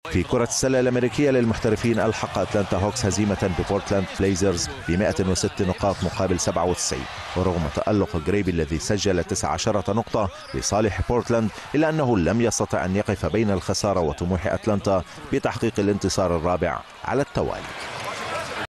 في كرة السلة الأمريكية للمحترفين ألحق أتلانتا هوكس هزيمة ببورتلاند بليزرز ب 106 نقاط مقابل 97. ورغم تألق جريبي الذي سجل 19 نقطة لصالح بورتلاند إلا أنه لم يستطع أن يقف بين الخسارة وطموح أتلانتا بتحقيق الانتصار الرابع على التوالي.